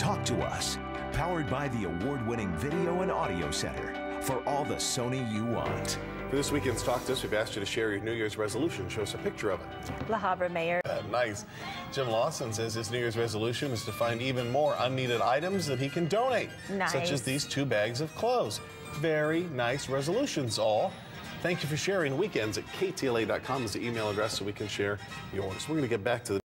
Talk to us. Powered by the award-winning Video and Audio Center for all the Sony you want. For this weekend's Talk to Us, we've asked you to share your New Year's resolution. Show us a picture of it. La Habra Mayor. Nice. Jim Lawson says his New Year's resolution is to find even more unneeded items that he can donate. Nice. Such as these 2 bags of clothes. Very nice resolutions, all. Thank you for sharing. Weekends at ktla.com is the email address so we can share yours. We're going to get back to the